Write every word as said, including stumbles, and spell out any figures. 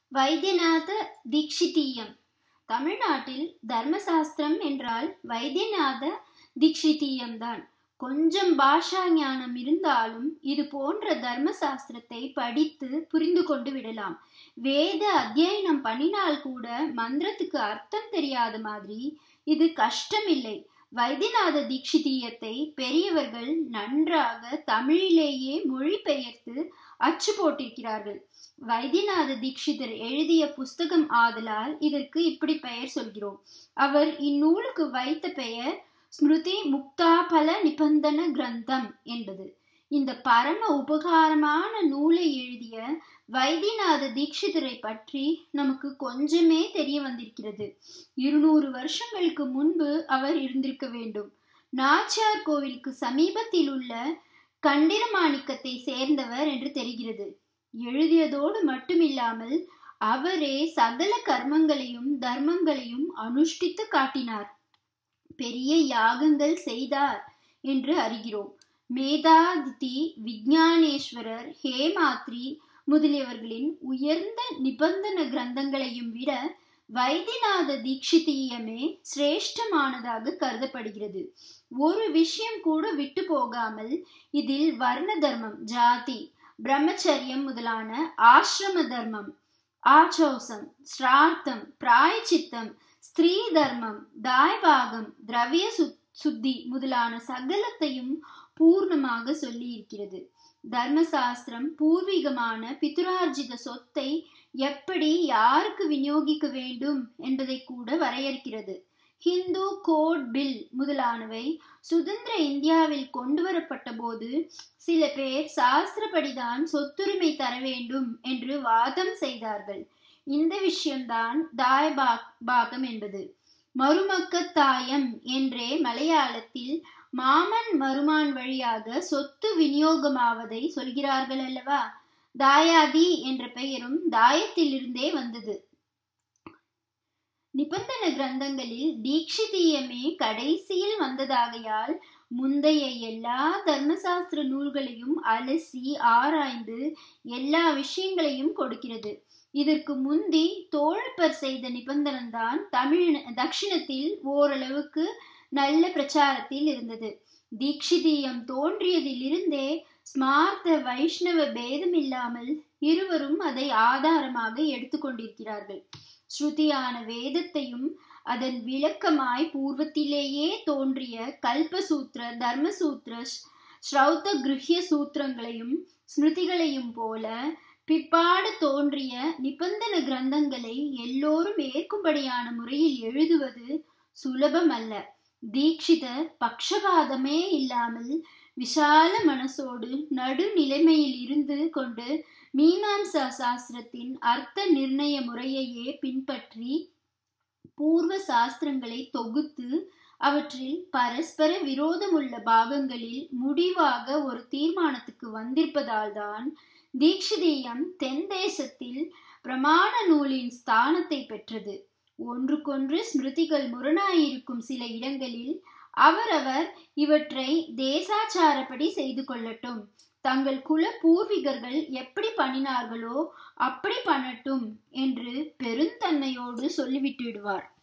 வைத்தியநாத தீக்ஷிதீயம். தமிழ்நாட்டில் தர்மசாஸ்திரம் என்றால் வைத்தியநாத தீக்ஷிதீயம்தான். கொஞ்சம் பாஷா ஞானம் இருந்தாலும் இது போன்ற தர்மசாஸ்திரத்தை படித்து புரிந்து கொண்டு விடலாம். வேத அத்தியனம் பண்ணினால் கூட மந்திரத்துக்கு அர்த்தம் தெரியாத மாதிரி இது கஷ்டமில்லை. வைத்தியநாத தீக்ஷிதீயத்தை பெரியவர்கள் நன்றாக தமிழிலேயே மொழிபெயர்த்து அச்சு போட்டிருக்கிறார்கள். வைத்தியநாத தீக்ஷிதர் எழுதிய புஸ்தகம் ஆதலால் இதற்கு இப்படி பெயர் சொல்கிறோம். அவர் இந்நூலுக்கு வைத்த பெயர் ஸ்மிருதி முக்தாபல நிபந்தன கிரந்தம் என்பது. இந்த பரம உபகாரமான நூலை எழுதிய வைத்தியநாத தீக்ஷிதரை பற்றி நமக்கு கொஞ்சமே தெரிய வந்திருக்கிறது. இருநூறு வருஷங்களுக்கு முன்பு அவர் இருந்திருக்க வேண்டும். நாச்சியார் கோவிலுக்கு சமீபத்தில் உள்ள கண்டிரமாணிக்கத்தை சேர்ந்தவர் என்று தெரிகிறது. எழுதியதோடு மட்டுமில்லாமல் அவரே சகல கர்மங்களையும் தர்மங்களையும் அனுஷ்டித்து காட்டினார். பெரிய யாகங்கள் செய்தார் என்று அறிகிறோம். மேதாதிதி, விஞ்ஞானேஸ்வரர், ஹேமாத்ரி முதலியவர்களின் உயர்ந்த நிபந்தன கிரந்தங்களையும் விட வைத்தியநாத தீக்ஷிதீயமே சிரேஷ்டமானதாக கருதப்படுகிறது. ஒரு விஷயம் கூட விட்டு போகாமல் இதில் வர்ண தர்மம், ஜாதி, பிரம்மச்சரியம் முதலான ஆசிரம தர்மம், ஆச்சௌசம், ஸ்ரார்த்தம், பிராயச்சித்தம், ஸ்திரீ தர்மம், தாய்பாகம், திரவிய சுத்தி முதலான சகலத்தையும் பூர்ணமாக சொல்லி இருக்கிறது. தர்மசாஸ்திரம் பூர்வீகமான பிதுரார்ஜித சொத்தை எப்படி யாருக்கு விநியோகிக்க வேண்டும் என்பதை கூட வரையறுக்கிறது. ஹிந்து கோட் பில் முதலானவை சுதந்திர இந்தியாவில் கொண்டு வரப்பட்ட போது சில பேர் சாஸ்திரப்படிதான் சொத்துரிமை தர வேண்டும் என்று வாதம் செய்தார்கள். இந்த விஷயம்தான் தாய் பாகம் என்பது. மருமக்கத்தாயம் என்றே மலையாளத்தில் மாமன் மருமான் வழியாக சொத்து விநியோகமாவதை சொல்கிறார்கள் அல்லவா? தாயாதி என்ற பெயரும் தாயத்திலிருந்தே வந்தது. நிபந்தன கிரந்தங்களில் தீக்ஷிதீயமே கடைசியில் வந்ததாகையால் முந்தைய எல்லா தர்மசாஸ்திர நூல்களையும் அலசி ஆராய்ந்து எல்லா விஷயங்களையும் கொடுக்கிறது. இதற்கு முந்தி தோழப்பர் செய்த நிபந்தனம்தான் தமிழ் தட்சிணத்தில் ஓரளவுக்கு நல்ல பிரச்சாரத்தில் இருந்தது. தீக்ஷிதீயம் தோன்றியதிலிருந்தே ஸ்மார்த்த வைஷ்ணவ பேதமில்லாமல் இருவரும் அதை ஆதாரமாக எடுத்துக்கொண்டிருக்கிறார்கள். ஸ்ருதியான வேதத்தையும் அதன் விளக்கமாய் பூர்வத்திலேயே தோன்றிய கல்பசூத்திர, தர்மசூத்திர, ஸ்ரௌத கிருஹ்ய சூத்திரங்களையும் ஸ்மிருதிகளையும் போல பிற்பாடு தோன்றிய நிபந்தன கிரந்தங்களை எல்லோரும் ஏற்கும்படியான முறையில் எழுதுவது சுலபம் அல்ல. தீக்ஷிதர் பக்ஷபாதமே இல்லாமல் விஷால மனசோடு நடுநிலைமையில் இருந்து கொண்டு மீமாம்சா சாஸ்திரத்தின் அர்த்த நிர்ணய முறையையே பின்பற்றி பூர்வ சாஸ்திரங்களை தொகுத்து அவற்றில் பரஸ்பர விரோதமுள்ள பாகங்களில் முடிவாக ஒரு தீர்மானத்துக்கு வந்திருப்பதால் தான் தீக்ஷிதீயம் தென் தேசத்தில் பிரமாண நூலின் ஸ்தானத்தை பெற்றது. ஒன்றுக்கொன்று ஸ்மிருதிகள் முரணாயிருக்கும் சில இடங்களில் அவரவர் இவற்றை தேசாச்சாரப்படி செய்து கொள்ளட்டும், தங்கள் குல பூர்வீகர்கள் எப்படி பண்ணினார்களோ அப்படி பண்ணட்டும் என்று பெருந்தன்மையோடு சொல்லிவிட்டு விடுவார்.